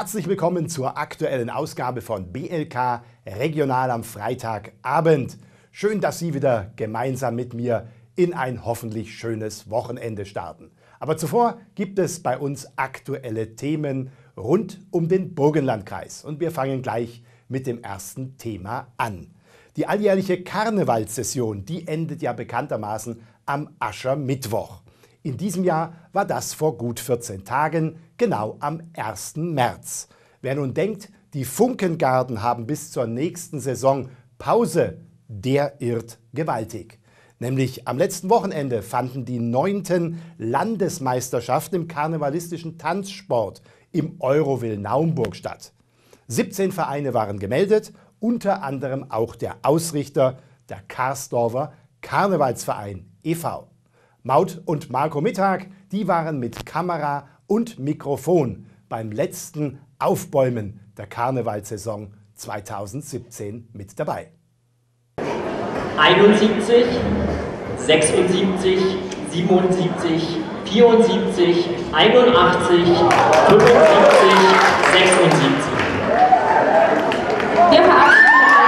Herzlich willkommen zur aktuellen Ausgabe von BLK Regional am Freitagabend. Schön, dass Sie wieder gemeinsam mit mir in ein hoffentlich schönes Wochenende starten. Aber zuvor gibt es bei uns aktuelle Themen rund um den Burgenlandkreis. Und wir fangen gleich mit dem ersten Thema an. Die alljährliche Karnevalssession, die endet ja bekanntermaßen am Aschermittwoch. In diesem Jahr war das vor gut 14 Tagen, genau am 1. März. Wer nun denkt, die Funkengarden haben bis zur nächsten Saison Pause, der irrt gewaltig. Nämlich am letzten Wochenende fanden die 9. Landesmeisterschaften im karnevalistischen Tanzsport im Euroville Naumburg statt. 17 Vereine waren gemeldet, unter anderem auch der Ausrichter, der Karsdorfer Karnevalsverein e.V. Maud und Marco Mittag, die waren mit Kamera und Mikrofon beim letzten Aufbäumen der Karnevalssaison 2017 mit dabei. 71, 76, 77, 74, 81, 75, 76. Wir verabschieden.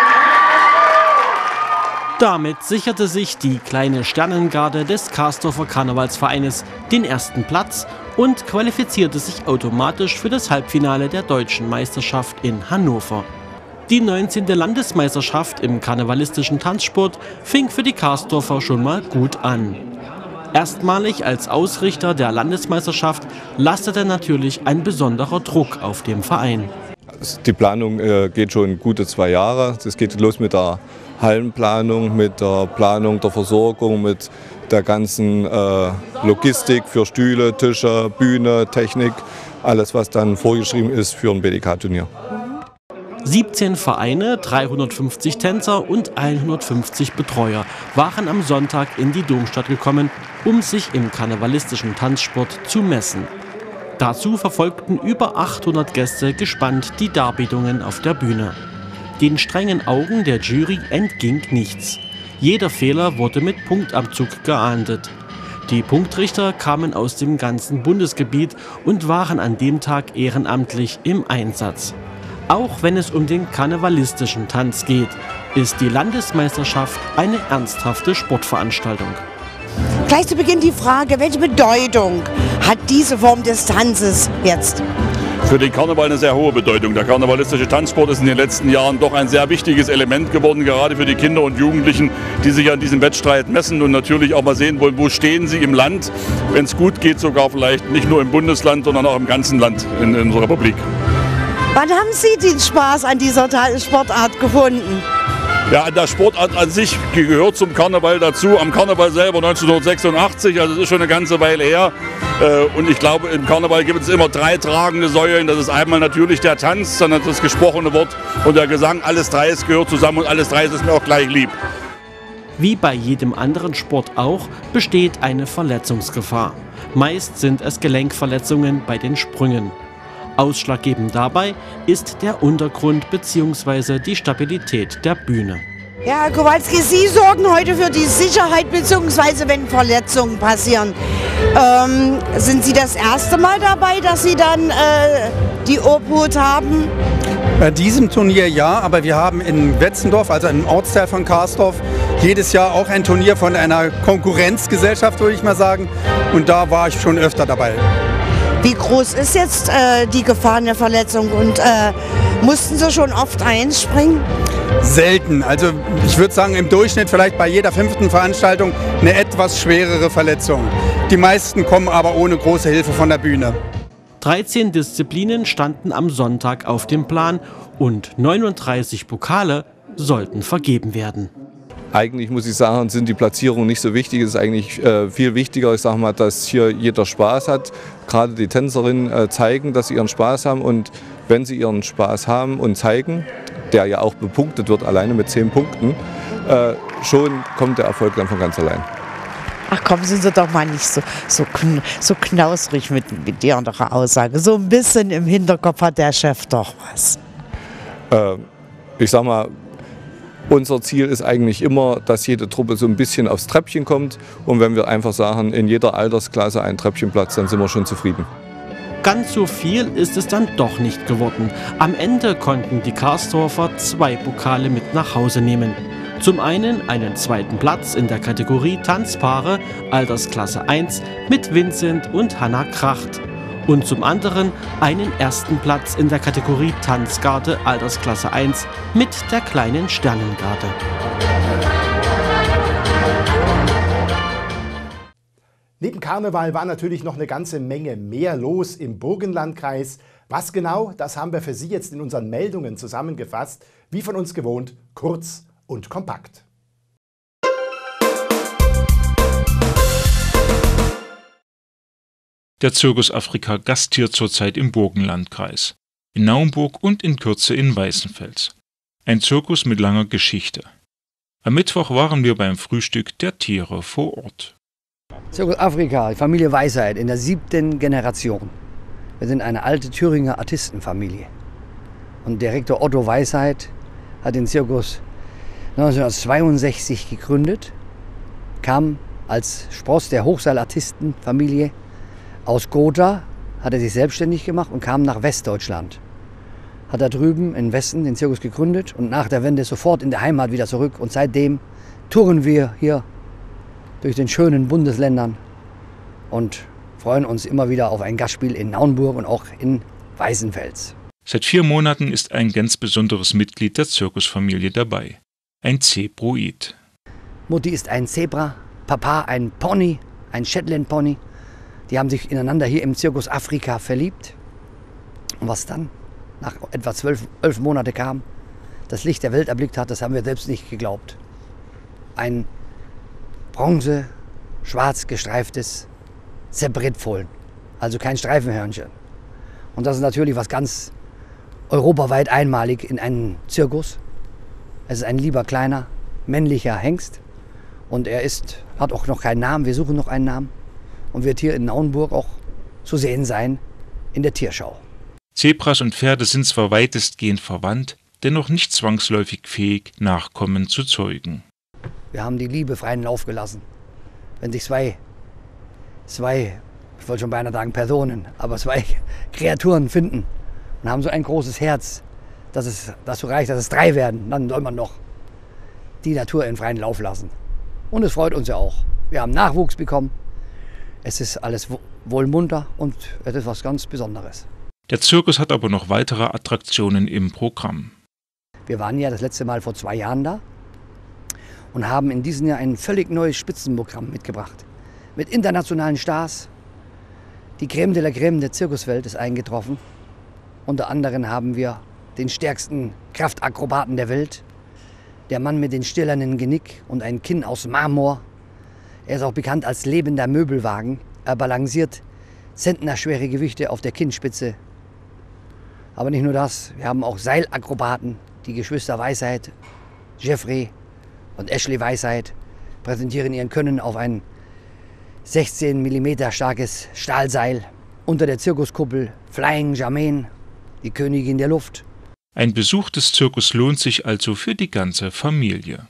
Damit sicherte sich die kleine Sternengarde des Karsdorfer Karnevalsvereines den ersten Platz und qualifizierte sich automatisch für das Halbfinale der Deutschen Meisterschaft in Hannover. Die 19. Landesmeisterschaft im karnevalistischen Tanzsport fing für die Karsdorfer schon mal gut an. Erstmalig als Ausrichter der Landesmeisterschaft lastete natürlich ein besonderer Druck auf dem Verein. Die Planung geht schon gute 2 Jahre. Es geht los mit der Hallenplanung, mit der Planung der Versorgung, mit der ganzen Logistik für Stühle, Tische, Bühne, Technik. Alles, was dann vorgeschrieben ist für ein BDK-Turnier. 17 Vereine, 350 Tänzer und 150 Betreuer waren am Sonntag in die Domstadt gekommen, um sich im karnevalistischen Tanzsport zu messen. Dazu verfolgten über 800 Gäste gespannt die Darbietungen auf der Bühne. Den strengen Augen der Jury entging nichts. Jeder Fehler wurde mit Punktabzug geahndet. Die Punktrichter kamen aus dem ganzen Bundesgebiet und waren an dem Tag ehrenamtlich im Einsatz. Auch wenn es um den karnevalistischen Tanz geht, ist die Landesmeisterschaft eine ernsthafte Sportveranstaltung. Gleich zu Beginn die Frage, welche Bedeutung hat diese Form des Tanzes jetzt? Für den Karneval eine sehr hohe Bedeutung. Der karnevalistische Tanzsport ist in den letzten Jahren doch ein sehr wichtiges Element geworden, gerade für die Kinder und Jugendlichen, die sich an diesem Wettstreit messen und natürlich auch mal sehen wollen, wo stehen sie im Land, wenn es gut geht, sogar vielleicht nicht nur im Bundesland, sondern auch im ganzen Land in unserer Republik. Wann haben Sie den Spaß an dieser Sportart gefunden? Ja, der Sportart an sich gehört zum Karneval dazu. Am Karneval selber 1986, also das ist schon eine ganze Weile her. Und ich glaube, im Karneval gibt es immer 3 tragende Säulen. Das ist einmal natürlich der Tanz, dann das gesprochene Wort und der Gesang. Alles 3 gehört zusammen und alles 3 ist mir auch gleich lieb. Wie bei jedem anderen Sport auch, besteht eine Verletzungsgefahr. Meist sind es Gelenkverletzungen bei den Sprüngen. Ausschlaggebend dabei ist der Untergrund bzw. die Stabilität der Bühne. Ja, Herr Kowalski, Sie sorgen heute für die Sicherheit bzw. wenn Verletzungen passieren. Sind Sie das erste Mal dabei, dass Sie dann die Obhut haben? Bei diesem Turnier ja, aber wir haben in Wetzendorf, also im Ortsteil von Karsdorf, jedes Jahr auch ein Turnier von einer Konkurrenzgesellschaft, würde ich mal sagen. Und da war ich schon öfter dabei. Wie groß ist jetzt die Gefahr einer Verletzung und mussten Sie schon oft einspringen? Selten. Also ich würde sagen, im Durchschnitt vielleicht bei jeder 5. Veranstaltung eine etwas schwerere Verletzung. Die meisten kommen aber ohne große Hilfe von der Bühne. 13 Disziplinen standen am Sonntag auf dem Plan und 39 Pokale sollten vergeben werden. Eigentlich muss ich sagen, sind die Platzierungen nicht so wichtig. Es ist eigentlich viel wichtiger, ich sage mal, dass hier jeder Spaß hat. Gerade die Tänzerinnen zeigen, dass sie ihren Spaß haben. Und wenn sie ihren Spaß haben und zeigen, der ja auch bepunktet wird, alleine mit 10 Punkten, schon kommt der Erfolg dann von ganz allein. Ach komm, sind Sie doch mal nicht so knausrig mit Ihrer Aussage. So ein bisschen im Hinterkopf hat der Chef doch was. Ich sag mal, unser Ziel ist eigentlich immer, dass jede Truppe so ein bisschen aufs Treppchen kommt. Und wenn wir einfach sagen, in jeder Altersklasse ein Treppchenplatz, dann sind wir schon zufrieden. Ganz so viel ist es dann doch nicht geworden. Am Ende konnten die Karsdorfer 2 Pokale mit nach Hause nehmen. Zum einen einen 2. Platz in der Kategorie Tanzpaare Altersklasse 1 mit Vincent und Hanna Kracht. Und zum anderen einen 1. Platz in der Kategorie Tanzgarde Altersklasse 1 mit der kleinen Sternengarde. Neben Karneval war natürlich noch eine ganze Menge mehr los im Burgenlandkreis. Was genau, das haben wir für Sie jetzt in unseren Meldungen zusammengefasst. Wie von uns gewohnt, kurz und kompakt. Der Zirkus Afrika gastiert zurzeit im Burgenlandkreis, in Naumburg und in Kürze in Weißenfels. Ein Zirkus mit langer Geschichte. Am Mittwoch waren wir beim Frühstück der Tiere vor Ort. Zirkus Afrika, Familie Weisheit in der 7. Generation. Wir sind eine alte Thüringer Artistenfamilie. Und Direktor Otto Weisheit hat den Zirkus 1962 gegründet, kam als Spross der Hochseilartistenfamilie aus Gotha, hat er sich selbstständig gemacht und kam nach Westdeutschland. Hat da drüben im Westen den Zirkus gegründet und nach der Wende sofort in der Heimat wieder zurück. Und seitdem touren wir hier durch den schönen Bundesländern und freuen uns immer wieder auf ein Gastspiel in Naumburg und auch in Weißenfels. Seit 4 Monaten ist ein ganz besonderes Mitglied der Zirkusfamilie dabei. Ein Zebroid. Mutti ist ein Zebra, Papa ein Pony, ein Shetland-Pony. Die haben sich ineinander hier im Zirkus Afrika verliebt. Und was dann nach etwa 11 Monaten kam, das Licht der Welt erblickt hat, das haben wir selbst nicht geglaubt. Ein bronze, schwarz gestreiftes Zebretfohlen, also kein Streifenhörnchen. Und das ist natürlich was ganz europaweit einmalig in einem Zirkus. Es ist ein lieber kleiner, männlicher Hengst und er hat auch noch keinen Namen, wir suchen noch einen Namen und wird hier in Naumburg auch zu sehen sein in der Tierschau. Zebras und Pferde sind zwar weitestgehend verwandt, dennoch nicht zwangsläufig fähig, Nachkommen zu zeugen. Wir haben die Liebe freien Lauf gelassen. Wenn sich zwei, ich wollte schon beinahe sagen Personen, aber 2 Kreaturen finden und haben so ein großes Herz, dass es dazu reicht, dass es 3 werden, dann soll man doch die Natur in freien Lauf lassen. Und es freut uns ja auch. Wir haben Nachwuchs bekommen. Es ist alles wohl munter und es ist was ganz Besonderes. Der Zirkus hat aber noch weitere Attraktionen im Programm. Wir waren ja das letzte Mal vor 2 Jahren da und haben in diesem Jahr ein völlig neues Spitzenprogramm mitgebracht. Mit internationalen Stars. Die Crème de la Crème der Zirkuswelt ist eingetroffen. Unter anderem haben wir den stärksten Kraftakrobaten der Welt. Der Mann mit dem stählernen Genick und ein Kinn aus Marmor. Er ist auch bekannt als lebender Möbelwagen. Er balanciert zentnerschwere Gewichte auf der Kinnspitze. Aber nicht nur das, wir haben auch Seilakrobaten. Die Geschwister Weisheit, Jeffrey und Ashley Weisheit präsentieren ihren Können auf ein 16 mm starkes Stahlseil. Unter der Zirkuskuppel Flying Jermaine, die Königin der Luft. Ein Besuch des Zirkus lohnt sich also für die ganze Familie.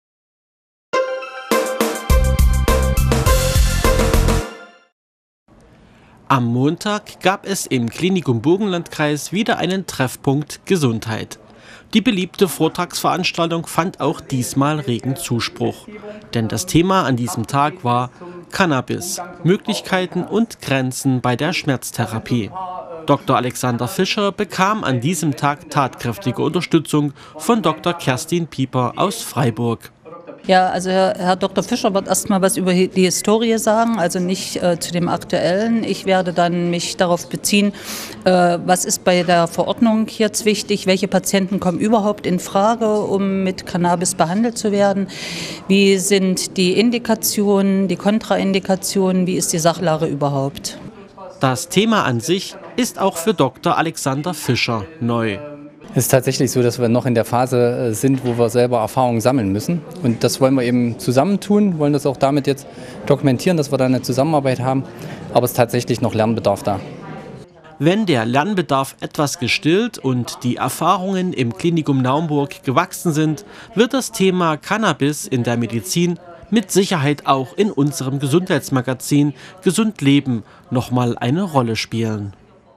Am Montag gab es im Klinikum Burgenlandkreis wieder einen Treffpunkt Gesundheit. Die beliebte Vortragsveranstaltung fand auch diesmal regen Zuspruch. Denn das Thema an diesem Tag war Cannabis, Möglichkeiten und Grenzen bei der Schmerztherapie. Dr. Alexander Fischer bekam an diesem Tag tatkräftige Unterstützung von Dr. Kerstin Pieper aus Freiburg. Ja, also Herr Dr. Fischer wird erstmal was über die Historie sagen, also nicht zu dem Aktuellen. Ich werde dann mich darauf beziehen, was ist bei der Verordnung jetzt wichtig, welche Patienten kommen überhaupt in Frage, um mit Cannabis behandelt zu werden, wie sind die Indikationen, die Kontraindikationen, wie ist die Sachlage überhaupt. Das Thema an sich ist auch für Dr. Alexander Fischer neu. Es ist tatsächlich so, dass wir noch in der Phase sind, wo wir selber Erfahrungen sammeln müssen. Und das wollen wir eben zusammentun, wollen das auch damit jetzt dokumentieren, dass wir da eine Zusammenarbeit haben. Aber es ist tatsächlich noch Lernbedarf da. Wenn der Lernbedarf etwas gestillt und die Erfahrungen im Klinikum Naumburg gewachsen sind, wird das Thema Cannabis in der Medizin mit Sicherheit auch in unserem Gesundheitsmagazin Gesund Leben nochmal eine Rolle spielen.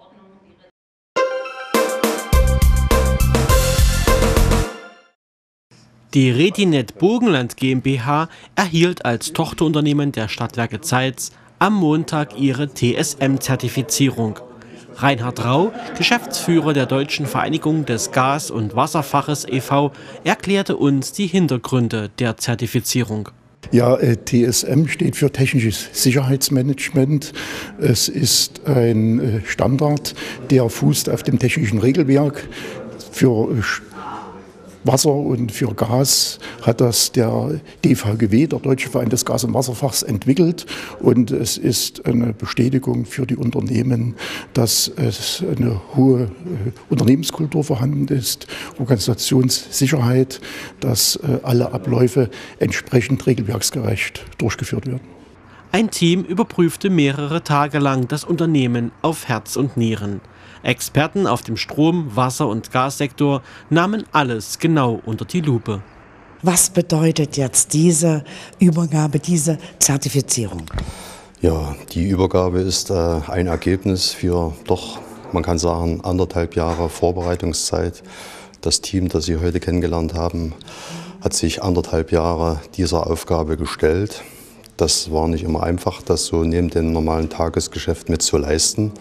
Die Redinet Burgenland GmbH erhielt als Tochterunternehmen der Stadtwerke Zeitz am Montag ihre TSM-Zertifizierung. Reinhard Rau, Geschäftsführer der Deutschen Vereinigung des Gas- und Wasserfaches e.V., erklärte uns die Hintergründe der Zertifizierung. Ja, TSM steht für Technisches Sicherheitsmanagement. Es ist ein Standard, der fußt auf dem technischen Regelwerk. Für Wasser und für Gas hat das der DVGW, der Deutsche Verein des Gas- und Wasserfachs, entwickelt. Und es ist eine Bestätigung für die Unternehmen, dass es eine hohe Unternehmenskultur vorhanden ist, Organisationssicherheit, dass alle Abläufe entsprechend regelwerksgerecht durchgeführt werden. Ein Team überprüfte mehrere Tage lang das Unternehmen auf Herz und Nieren. Experten auf dem Strom-, Wasser- und Gassektor nahmen alles genau unter die Lupe. Was bedeutet jetzt diese Übergabe, diese Zertifizierung? Ja, die Übergabe ist ein Ergebnis für doch, man kann sagen, 1,5 Jahre Vorbereitungszeit. Das Team, das Sie heute kennengelernt haben, hat sich 1,5 Jahre dieser Aufgabe gestellt. Das war nicht immer einfach, das so neben dem normalen Tagesgeschäft mit zu leisten.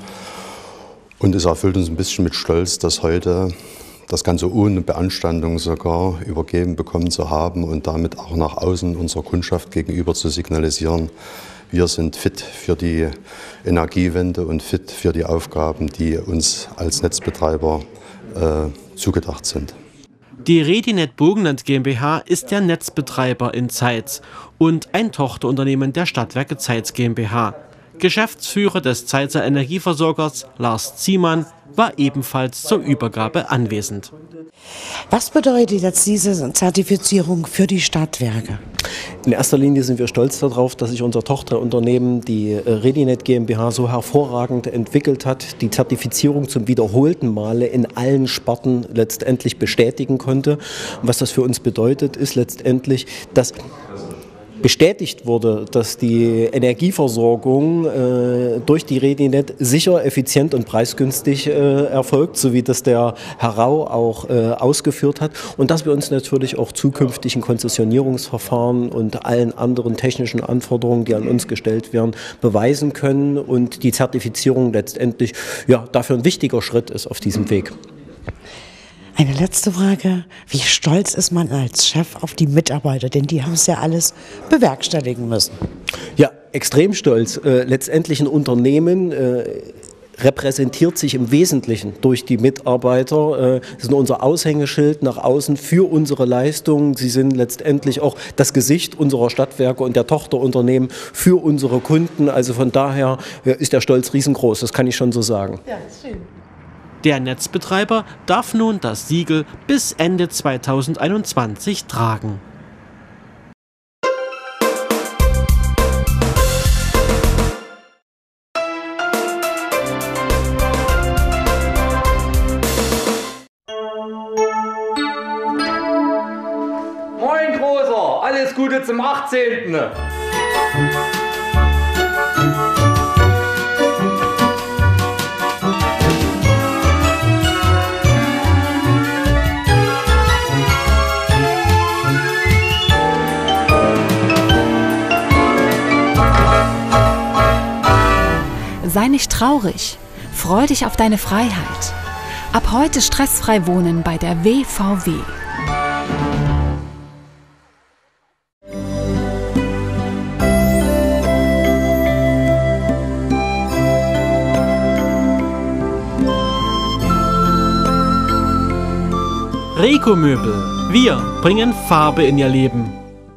Und es erfüllt uns ein bisschen mit Stolz, dass heute das Ganze ohne Beanstandung sogar übergeben bekommen zu haben und damit auch nach außen unserer Kundschaft gegenüber zu signalisieren, wir sind fit für die Energiewende und fit für die Aufgaben, die uns als Netzbetreiber zugedacht sind. Die Redinet Burgenland GmbH ist der Netzbetreiber in Zeitz und ein Tochterunternehmen der Stadtwerke Zeitz GmbH. Geschäftsführer des Zeitzer Energieversorgers Lars Ziemann war ebenfalls zur Übergabe anwesend. Was bedeutet jetzt diese Zertifizierung für die Stadtwerke? In erster Linie sind wir stolz darauf, dass sich unser Tochterunternehmen, die Redinet GmbH, so hervorragend entwickelt hat, die Zertifizierung zum wiederholten Male in allen Sparten letztendlich bestätigen konnte. Und was das für uns bedeutet, ist letztendlich, dass bestätigt wurde, dass die Energieversorgung durch die Redinet sicher, effizient und preisgünstig erfolgt, so wie das der Herr Rau auch ausgeführt hat. Und dass wir uns natürlich auch zukünftig in Konzessionierungsverfahren und allen anderen technischen Anforderungen, die an uns gestellt werden, beweisen können und die Zertifizierung letztendlich ja, dafür ein wichtiger Schritt ist auf diesem Weg. Eine letzte Frage. Wie stolz ist man als Chef auf die Mitarbeiter? Denn die haben es ja alles bewerkstelligen müssen. Ja, extrem stolz. Letztendlich ein Unternehmen repräsentiert sich im Wesentlichen durch die Mitarbeiter. Sie sind unser Aushängeschild nach außen für unsere Leistungen. Sie sind letztendlich auch das Gesicht unserer Stadtwerke und der Tochterunternehmen für unsere Kunden. Also von daher ist der Stolz riesengroß, das kann ich schon so sagen. Ja, schön. Der Netzbetreiber darf nun das Siegel bis Ende 2021 tragen. Moin Großer, alles Gute zum 18. Sei nicht traurig, freu dich auf deine Freiheit. Ab heute stressfrei wohnen bei der WVW. Reco Möbel. Wir bringen Farbe in Ihr Leben.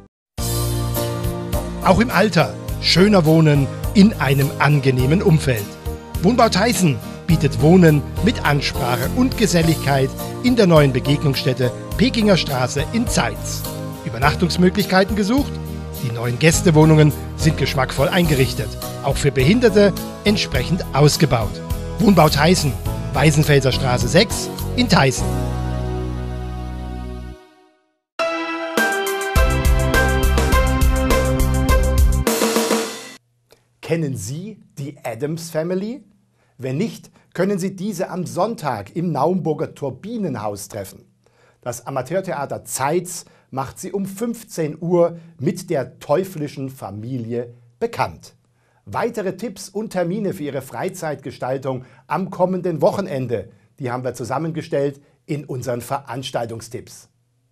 Auch im Alter schöner wohnen in einem angenehmen Umfeld. Wohnbau Theißen bietet Wohnen mit Ansprache und Geselligkeit in der neuen Begegnungsstätte Pekinger Straße in Zeitz. Übernachtungsmöglichkeiten gesucht? Die neuen Gästewohnungen sind geschmackvoll eingerichtet, auch für Behinderte entsprechend ausgebaut. Wohnbau Theißen, Weißenfelser Straße 6 in Theißen. Kennen Sie die Addams Family? Wenn nicht, können Sie diese am Sonntag im Naumburger Turbinenhaus treffen. Das Amateurtheater Zeitz macht sie um 15 Uhr mit der teuflischen Familie bekannt. Weitere Tipps und Termine für Ihre Freizeitgestaltung am kommenden Wochenende, die haben wir zusammengestellt in unseren Veranstaltungstipps.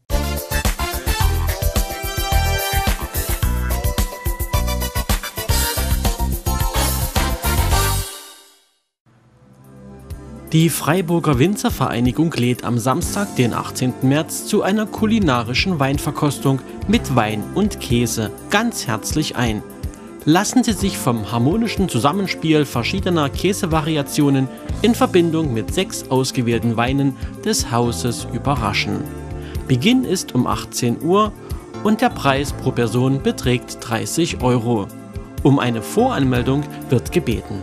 Die Freiburger Winzervereinigung lädt am Samstag, den 18. März, zu einer kulinarischen Weinverkostung mit Wein und Käse ganz herzlich ein. Lassen Sie sich vom harmonischen Zusammenspiel verschiedener Käsevariationen in Verbindung mit 6 ausgewählten Weinen des Hauses überraschen. Beginn ist um 18 Uhr und der Preis pro Person beträgt 30 €. Um eine Voranmeldung wird gebeten.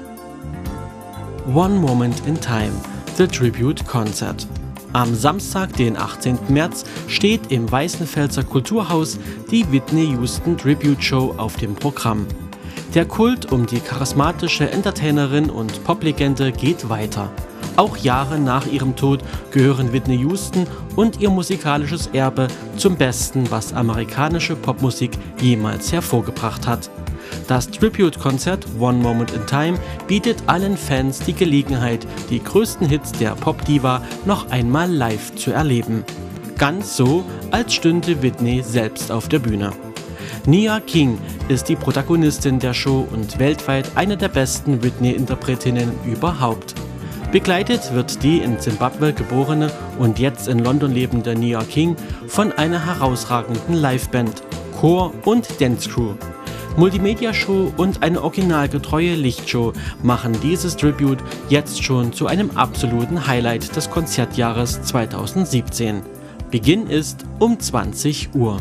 One Moment in Time, The Tribute Concert. Am Samstag, den 18. März, steht im Weißenfelser Kulturhaus die Whitney Houston Tribute Show auf dem Programm. Der Kult um die charismatische Entertainerin und Poplegende geht weiter. Auch Jahre nach ihrem Tod gehören Whitney Houston und ihr musikalisches Erbe zum Besten, was amerikanische Popmusik jemals hervorgebracht hat. Das Tribute-Konzert One Moment in Time bietet allen Fans die Gelegenheit, die größten Hits der Popdiva noch einmal live zu erleben. Ganz so, als stünde Whitney selbst auf der Bühne. Nia King ist die Protagonistin der Show und weltweit eine der besten Whitney-Interpretinnen überhaupt. Begleitet wird die in Zimbabwe geborene und jetzt in London lebende Nia King von einer herausragenden Liveband, Chor und Dance Crew. Multimedia-Show und eine originalgetreue Lichtshow machen dieses Tribute jetzt schon zu einem absoluten Highlight des Konzertjahres 2017. Beginn ist um 20 Uhr.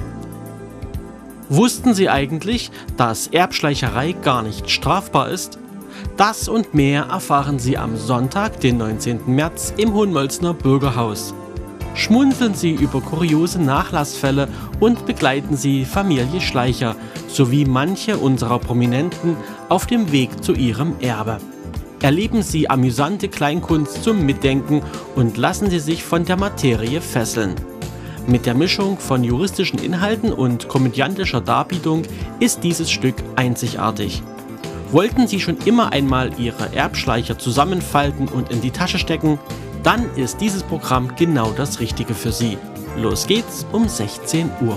Wussten Sie eigentlich, dass Erbschleicherei gar nicht strafbar ist? Das und mehr erfahren Sie am Sonntag, den 19. März im Hohenmölzner Bürgerhaus. Schmunzeln Sie über kuriose Nachlassfälle und begleiten Sie Familie Schleicher sowie manche unserer Prominenten auf dem Weg zu ihrem Erbe. Erleben Sie amüsante Kleinkunst zum Mitdenken und lassen Sie sich von der Materie fesseln. Mit der Mischung von juristischen Inhalten und komödiantischer Darbietung ist dieses Stück einzigartig. Wollten Sie schon immer einmal Ihre Erbschleicher zusammenfalten und in die Tasche stecken? Dann ist dieses Programm genau das Richtige für Sie. Los geht's um 16 Uhr.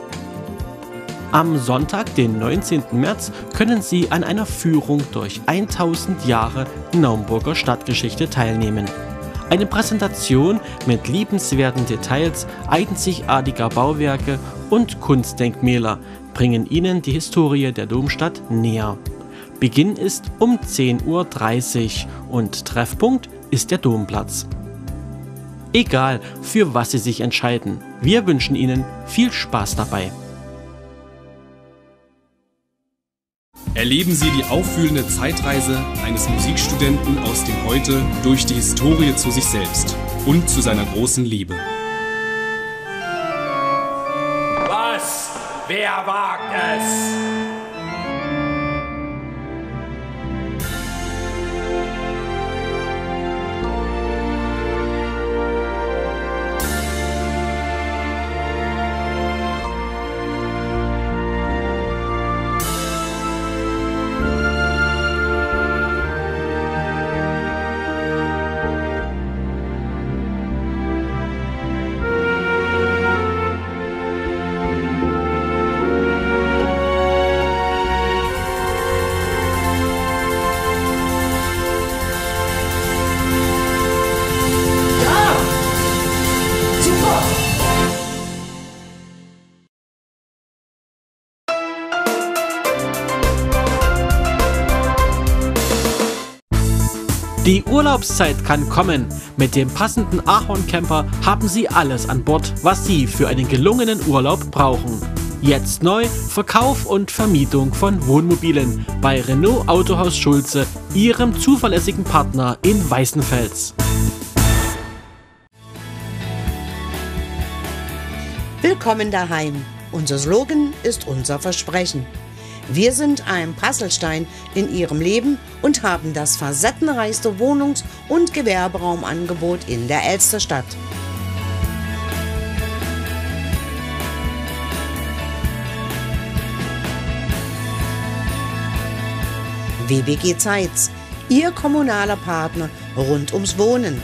Am Sonntag, den 19. März, können Sie an einer Führung durch 1000 Jahre Naumburger Stadtgeschichte teilnehmen. Eine Präsentation mit liebenswerten Details einzigartiger Bauwerke und Kunstdenkmäler bringen Ihnen die Historie der Domstadt näher. Beginn ist um 10:30 Uhr und Treffpunkt ist der Domplatz. Egal, für was Sie sich entscheiden, wir wünschen Ihnen viel Spaß dabei. Erleben Sie die aufwühlende Zeitreise eines Musikstudenten aus dem Heute durch die Historie zu sich selbst und zu seiner großen Liebe. Was? Wer wagt es? Die Urlaubszeit kann kommen. Mit dem passenden Ahorn-Camper haben Sie alles an Bord, was Sie für einen gelungenen Urlaub brauchen. Jetzt neu Verkauf und Vermietung von Wohnmobilen bei Renault Autohaus Schulze, Ihrem zuverlässigen Partner in Weißenfels. Willkommen daheim. Unser Slogan ist unser Versprechen. Wir sind ein Prasselstein in Ihrem Leben und haben das facettenreichste Wohnungs- und Gewerberaumangebot in der Elsterstadt. WBG Zeitz, Ihr kommunaler Partner rund ums Wohnen.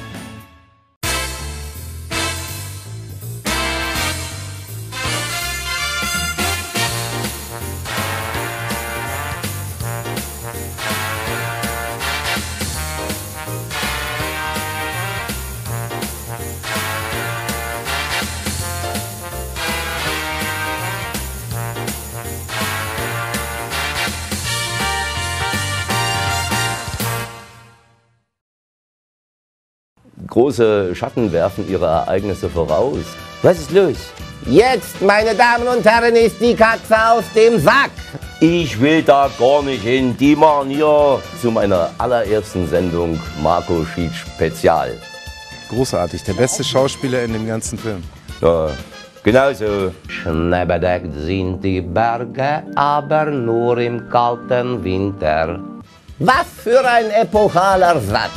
Große Schatten werfen ihre Ereignisse voraus. Was ist los? Jetzt, meine Damen und Herren, ist die Katze aus dem Sack. Ich will da gar nicht hin. Die machen hier zu meiner allerersten Sendung Marco Schied Spezial. Großartig, der beste Schauspieler in dem ganzen Film. Ja, genau so. Schneebedeckt sind die Berge, aber nur im kalten Winter. Was für ein epochaler Satz.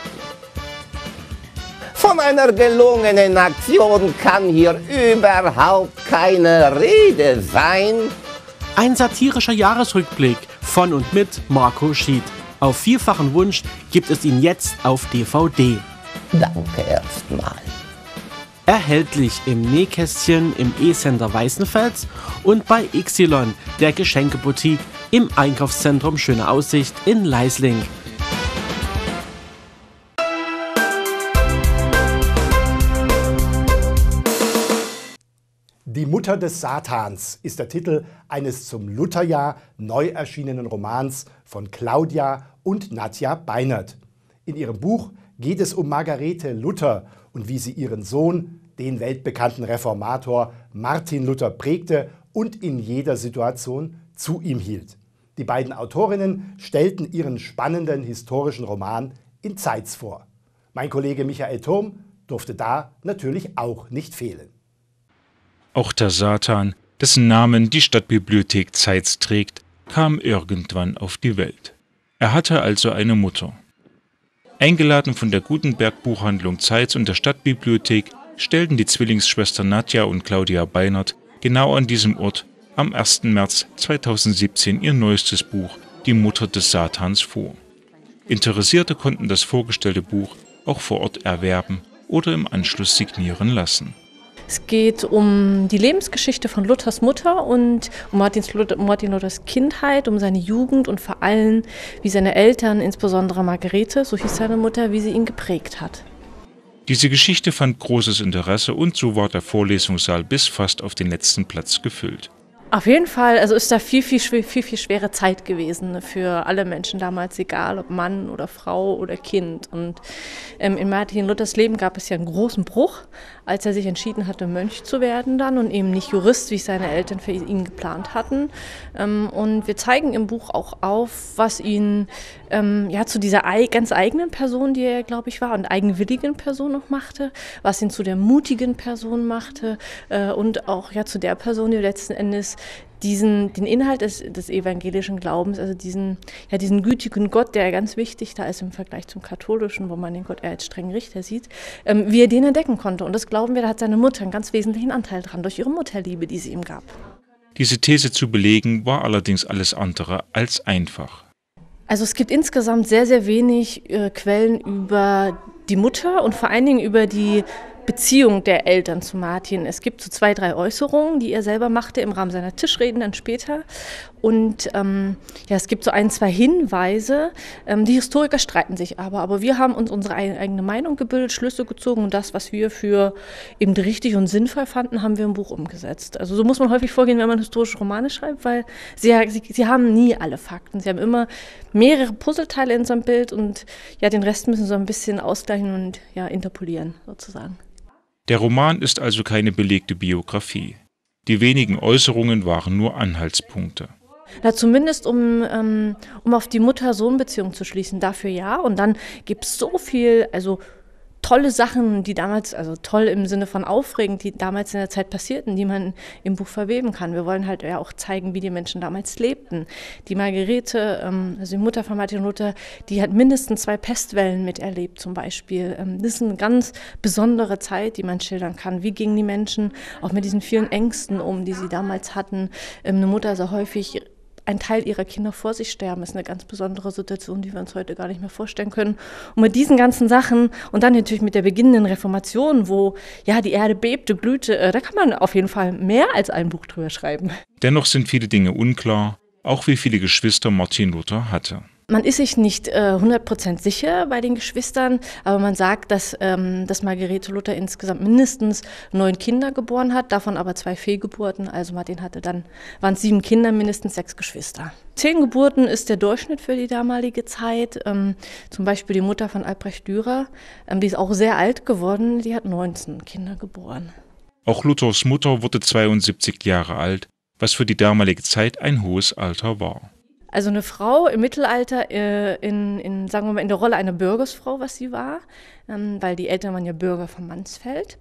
Von einer gelungenen Aktion kann hier überhaupt keine Rede sein. Ein satirischer Jahresrückblick von und mit Marco Schied. Auf vielfachen Wunsch gibt es ihn jetzt auf DVD. Danke erstmal. Erhältlich im Nähkästchen im E-Center Weißenfels und bei Y, der Geschenkeboutique im Einkaufszentrum Schöne Aussicht in Leisling. Die Mutter des Satans ist der Titel eines zum Lutherjahr neu erschienenen Romans von Claudia und Nadja Beinert. In ihrem Buch geht es um Margarete Luther und wie sie ihren Sohn, den weltbekannten Reformator Martin Luther, prägte und in jeder Situation zu ihm hielt. Die beiden Autorinnen stellten ihren spannenden historischen Roman in Zeitz vor. Mein Kollege Michael Thurm durfte da natürlich auch nicht fehlen. Auch der Satan, dessen Namen die Stadtbibliothek Zeitz trägt, kam irgendwann auf die Welt. Er hatte also eine Mutter. Eingeladen von der Gutenberg Buchhandlung Zeitz und der Stadtbibliothek stellten die Zwillingsschwestern Nadja und Claudia Beinert genau an diesem Ort am 1. März 2017 ihr neuestes Buch Die Mutter des Satans vor. Interessierte konnten das vorgestellte Buch auch vor Ort erwerben oder im Anschluss signieren lassen. Es geht um die Lebensgeschichte von Luthers Mutter und um Martin Luthers Kindheit, um seine Jugend und vor allem, wie seine Eltern, insbesondere Margarete, so hieß seine Mutter, wie sie ihn geprägt hat. Diese Geschichte fand großes Interesse und so war der Vorlesungssaal bis fast auf den letzten Platz gefüllt. Auf jeden Fall, also ist da viel schwere Zeit gewesen für alle Menschen damals, egal ob Mann oder Frau oder Kind. Und in Martin Luthers Leben gab es ja einen großen Bruch, als er sich entschieden hatte, Mönch zu werden dann und eben nicht Jurist, wie seine Eltern für ihn geplant hatten. Und wir zeigen im Buch auch auf, was ihn zu dieser ganz eigenen Person, die er, glaube ich, war, und eigenwilligen Person noch machte, was ihn zu der mutigen Person machte und auch zu der Person, die letzten Endes den Inhalt des evangelischen Glaubens, also diesen gütigen Gott, der ganz wichtig da ist im Vergleich zum katholischen, wo man den Gott eher als strengen Richter sieht, wie er den entdecken konnte. Und das glauben wir, da hat seine Mutter einen ganz wesentlichen Anteil dran, durch ihre Mutterliebe, die sie ihm gab. Diese These zu belegen, war allerdings alles andere als einfach. Also es gibt insgesamt sehr, sehr wenig Quellen über die Mutter und vor allen Dingen über die Beziehung der Eltern zu Martin. Es gibt so 2, 3 Äußerungen, die er selber machte im Rahmen seiner Tischreden dann später. Und es gibt so 1, 2 Hinweise. Die Historiker streiten sich aber wir haben uns unsere eigene Meinung gebildet, Schlüsse gezogen und das, was wir für eben richtig und sinnvoll fanden, haben wir im Buch umgesetzt. Also so muss man häufig vorgehen, wenn man historische Romane schreibt, weil sie haben nie alle Fakten. Sie haben immer mehrere Puzzleteile in so einem Bild und den Rest müssen sie so ein bisschen ausgleichen und interpolieren sozusagen. Der Roman ist also keine belegte Biografie. Die wenigen Äußerungen waren nur Anhaltspunkte. Na, zumindest um auf die Mutter-Sohn-Beziehung zu schließen, dafür ja. Und dann gibt es so viel, tolle Sachen, die damals, toll im Sinne von aufregend, die damals in der Zeit passierten, die man im Buch verweben kann. Wir wollen halt auch zeigen, wie die Menschen damals lebten. Die Margarete, die Mutter von Martin Luther, die hat mindestens 2 Pestwellen miterlebt zum Beispiel. Das ist eine ganz besondere Zeit, die man schildern kann. Wie gingen die Menschen auch mit diesen vielen Ängsten um, die sie damals hatten? Eine Mutter sah häufig ein Teil ihrer Kinder vor sich sterben, ist eine ganz besondere Situation, die wir uns heute gar nicht mehr vorstellen können. Und mit diesen ganzen Sachen und dann natürlich mit der beginnenden Reformation, wo ja die Erde bebte, blühte, da kann man auf jeden Fall mehr als ein Buch drüber schreiben. Dennoch sind viele Dinge unklar, auch wie viele Geschwister Martin Luther hatte. Man ist sich nicht 100% sicher bei den Geschwistern, aber man sagt, dass Margarete Luther insgesamt mindestens 9 Kinder geboren hat, davon aber 2 Fehlgeburten. Also Martin hatte dann, waren es 7 Kinder, mindestens 6 Geschwister. 10 Geburten ist der Durchschnitt für die damalige Zeit. Zum Beispiel die Mutter von Albrecht Dürer, die ist auch sehr alt geworden, die hat 19 Kinder geboren. Auch Luthers Mutter wurde 72 Jahre alt, was für die damalige Zeit ein hohes Alter war. Also eine Frau im Mittelalter sagen wir mal, in der Rolle einer Bürgersfrau, was sie war, weil die Eltern waren ja Bürger von Mansfeld,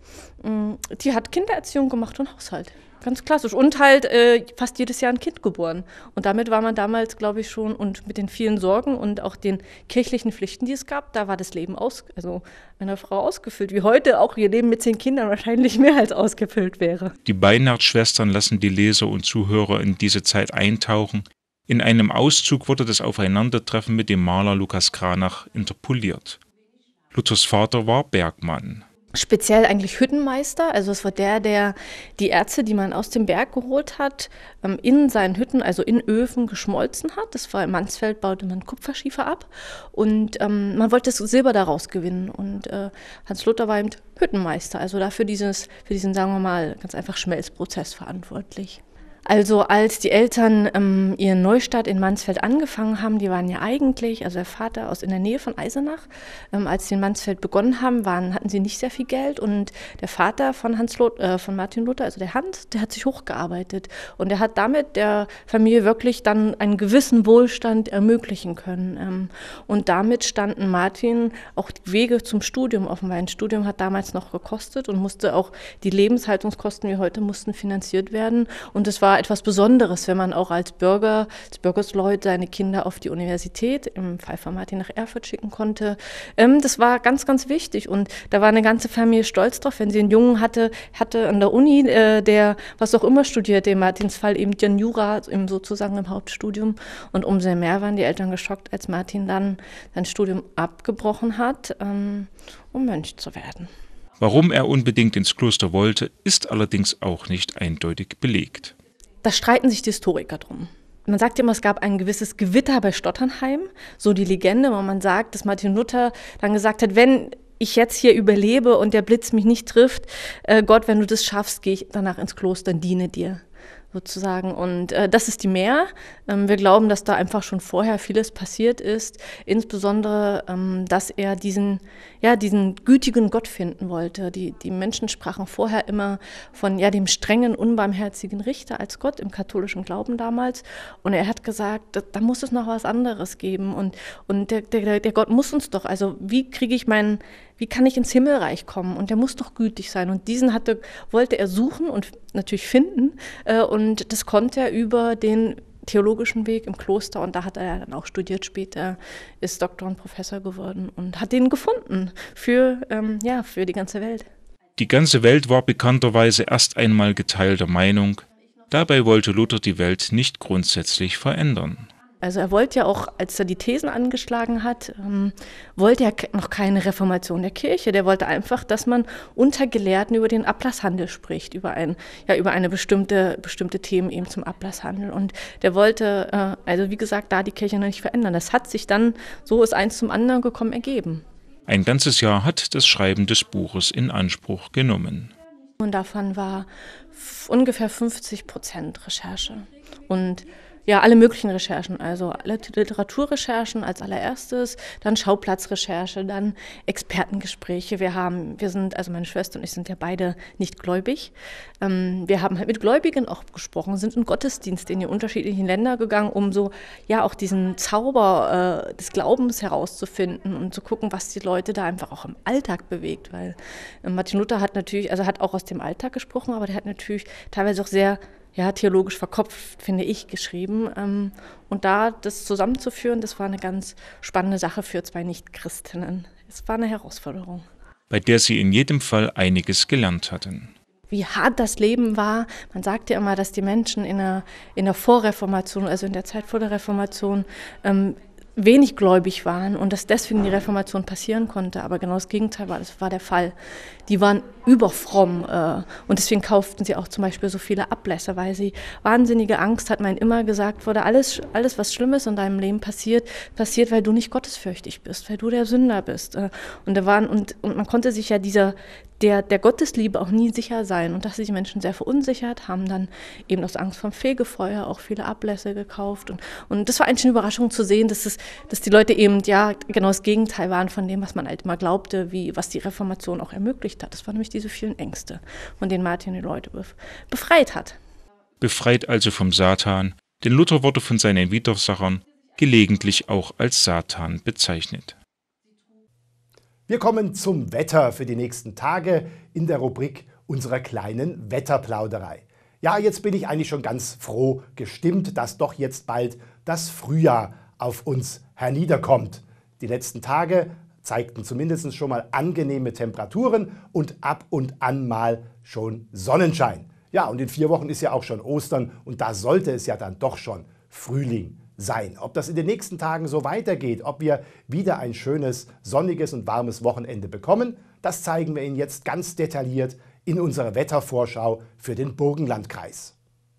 die hat Kindererziehung gemacht und Haushalt. Ganz klassisch. Und halt fast jedes Jahr ein Kind geboren. Und damit war man damals, glaube ich, schon, und mit den vielen Sorgen und auch den kirchlichen Pflichten, die es gab, da war das Leben einer Frau ausgefüllt. Wie heute auch ihr Leben mit 10 Kindern wahrscheinlich mehr als ausgefüllt wäre. Die Beinhard-Schwestern lassen die Leser und Zuhörer in diese Zeit eintauchen. In einem Auszug wurde das Aufeinandertreffen mit dem Maler Lukas Cranach interpoliert. Luthers Vater war Bergmann. Speziell eigentlich Hüttenmeister, also es war der die Erze, die man aus dem Berg geholt hat, in seinen Hütten, also in Öfen geschmolzen hat. Das war in Mansfeld, baute man Kupferschiefer ab und man wollte das Silber daraus gewinnen. Und Hans Luther war eben Hüttenmeister, also dafür für diesen, sagen wir mal, ganz einfach Schmelzprozess verantwortlich. Also als die Eltern ihren Neustart in Mansfeld angefangen haben, die waren ja eigentlich, also der Vater in der Nähe von Eisenach, als sie in Mansfeld begonnen haben, hatten sie nicht sehr viel Geld und der Vater von Martin Luther, also der Hans, der hat sich hochgearbeitet und der hat damit der Familie wirklich dann einen gewissen Wohlstand ermöglichen können. Und damit standen Martin auch die Wege zum Studium offen, weil ein Studium hat damals noch gekostet und musste auch die Lebenshaltungskosten wie heute mussten finanziert werden und es war etwas Besonderes, wenn man auch als Bürgersleut seine Kinder auf die Universität, im Fall von Martin nach Erfurt schicken konnte. Das war ganz, ganz wichtig und da war eine ganze Familie stolz drauf, wenn sie einen Jungen hatte an der Uni, der was auch immer studierte, in Martins Fall eben den Jura sozusagen im Hauptstudium und umso mehr waren die Eltern geschockt, als Martin dann sein Studium abgebrochen hat, um Mönch zu werden. Warum er unbedingt ins Kloster wollte, ist allerdings auch nicht eindeutig belegt. Da streiten sich die Historiker drum. Man sagt immer, es gab ein gewisses Gewitter bei Stotternheim, so die Legende, wo man sagt, dass Martin Luther dann gesagt hat, wenn ich jetzt hier überlebe und der Blitz mich nicht trifft, Gott, wenn du das schaffst, gehe ich danach ins Kloster und diene dir. Sozusagen. Und das ist die Mär. Wir glauben, dass da einfach schon vorher vieles passiert ist, insbesondere, dass er diesen gütigen Gott finden wollte. Die Menschen sprachen vorher immer von dem strengen, unbarmherzigen Richter als Gott im katholischen Glauben damals. Und er hat gesagt, da muss es noch was anderes geben. Und der Gott muss uns doch, also wie kann ich ins Himmelreich kommen? Und der muss doch gütig sein. Und diesen wollte er suchen und natürlich finden. Und das konnte er über den theologischen Weg im Kloster. Und da hat er dann auch studiert später, ist Doktor und Professor geworden und hat den gefunden für die ganze Welt. Die ganze Welt war bekannterweise erst einmal geteilter Meinung. Dabei wollte Luther die Welt nicht grundsätzlich verändern. Also er wollte ja auch, als er die Thesen angeschlagen hat, wollte er noch keine Reformation der Kirche. Der wollte einfach, dass man unter Gelehrten über den Ablasshandel spricht, über eine bestimmte Themen eben zum Ablasshandel. Und der wollte, also wie gesagt, da die Kirche noch nicht verändern. Das hat sich dann, so ist eins zum anderen gekommen, ergeben. Ein ganzes Jahr hat das Schreiben des Buches in Anspruch genommen. Und davon war ungefähr 50% Recherche. Und ja, alle möglichen Recherchen, also alle Literaturrecherchen als allererstes, dann Schauplatzrecherche, dann Expertengespräche. Also meine Schwester und ich sind ja beide nicht gläubig. Wir haben halt mit Gläubigen auch gesprochen, sind in Gottesdienste in die unterschiedlichen Länder gegangen, um so, auch diesen Zauber des Glaubens herauszufinden und zu gucken, was die Leute da einfach auch im Alltag bewegt. Weil Martin Luther hat auch aus dem Alltag gesprochen, aber der hat natürlich teilweise auch sehr theologisch verkopft, finde ich, geschrieben. Und da das zusammenzuführen, das war eine ganz spannende Sache für 2 Nicht-Christinnen. Es war eine Herausforderung. Bei der sie in jedem Fall einiges gelernt hatten. wie hart das Leben war. Man sagt ja immer, dass die Menschen in der Vorreformation, also in der Zeit vor der Reformation, wenig gläubig waren und dass deswegen die Reformation passieren konnte. Aber genau das Gegenteil war der Fall. Die waren überfromm und deswegen kauften sie auch zum Beispiel so viele Ablässe, weil sie wahnsinnige Angst hatten. Man immer gesagt wurde, alles, was Schlimmes in deinem Leben passiert, weil du nicht gottesfürchtig bist, weil du der Sünder bist. Und man konnte sich ja der Gottesliebe auch nie sicher sein und dass sich die Menschen sehr verunsichert, haben dann eben aus Angst vom Fegefeuer auch viele Ablässe gekauft und das war eigentlich eine Überraschung zu sehen, dass die Leute eben ja genau das Gegenteil waren von dem, was man halt immer glaubte, was die Reformation auch ermöglicht hat. Das waren nämlich diese vielen Ängste, von denen Martin die Leute befreit hat. Befreit also vom Satan, denn Luther wurde von seinen Widersachern gelegentlich auch als Satan bezeichnet. Wir kommen zum Wetter für die nächsten Tage in der Rubrik unserer kleinen Wetterplauderei. Ja, jetzt bin ich eigentlich schon ganz froh gestimmt, dass doch jetzt bald das Frühjahr auf uns herniederkommt. Die letzten Tage zeigten zumindest schon mal angenehme Temperaturen und ab und an mal schon Sonnenschein. Ja, und in 4 Wochen ist ja auch schon Ostern und da sollte es ja dann doch schon Frühling sein. Ob das in den nächsten Tagen so weitergeht, ob wir wieder ein schönes, sonniges und warmes Wochenende bekommen, das zeigen wir Ihnen jetzt ganz detailliert in unserer Wettervorschau für den Burgenlandkreis.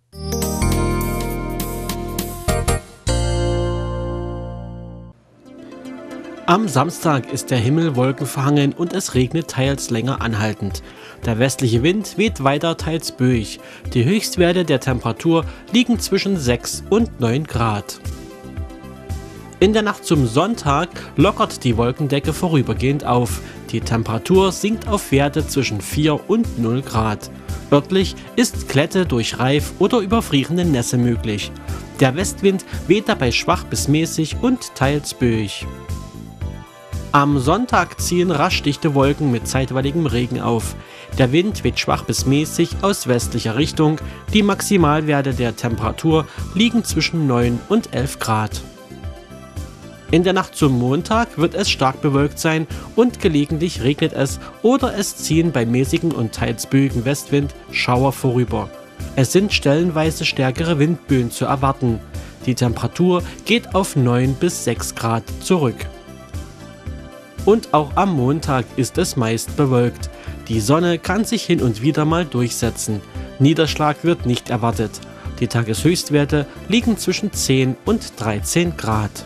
Am Samstag ist der Himmel wolkenverhangen und es regnet teils länger anhaltend. Der westliche Wind weht weiter teils böig. Die Höchstwerte der Temperatur liegen zwischen 6 und 9 Grad. In der Nacht zum Sonntag lockert die Wolkendecke vorübergehend auf. Die Temperatur sinkt auf Werte zwischen 4 und 0 Grad. Örtlich ist Glätte durch Reif oder überfrierende Nässe möglich. Der Westwind weht dabei schwach bis mäßig und teils böig. Am Sonntag ziehen rasch dichte Wolken mit zeitweiligem Regen auf. Der Wind weht schwach bis mäßig aus westlicher Richtung. Die Maximalwerte der Temperatur liegen zwischen 9 und 11 Grad. In der Nacht zum Montag wird es stark bewölkt sein und gelegentlich regnet es oder es ziehen bei mäßigem und teils böigem Westwind Schauer vorüber. Es sind stellenweise stärkere Windböen zu erwarten. Die Temperatur geht auf 9 bis 6 Grad zurück. Und auch am Montag ist es meist bewölkt. Die Sonne kann sich hin und wieder mal durchsetzen. Niederschlag wird nicht erwartet. Die Tageshöchstwerte liegen zwischen 10 und 13 Grad.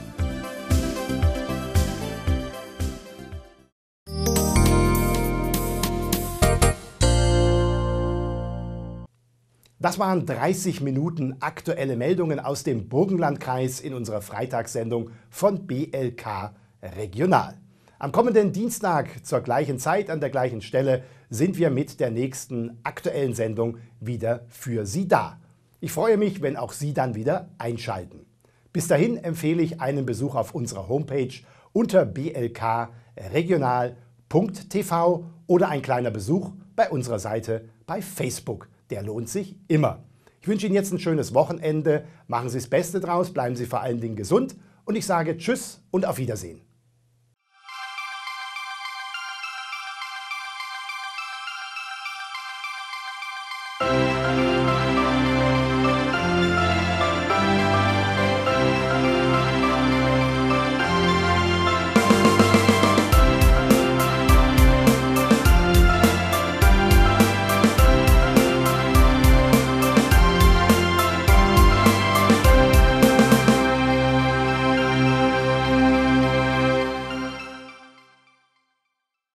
Das waren 30 Minuten aktuelle Meldungen aus dem Burgenlandkreis in unserer Freitagssendung von BLK Regional. Am kommenden Dienstag zur gleichen Zeit an der gleichen Stelle sind wir mit der nächsten aktuellen Sendung wieder für Sie da. Ich freue mich, wenn auch Sie dann wieder einschalten. Bis dahin empfehle ich einen Besuch auf unserer Homepage unter blkregional.tv oder ein kleiner Besuch bei unserer Seite bei Facebook. Der lohnt sich immer. Ich wünsche Ihnen jetzt ein schönes Wochenende. Machen Sie das Beste draus, bleiben Sie vor allen Dingen gesund und ich sage Tschüss und auf Wiedersehen.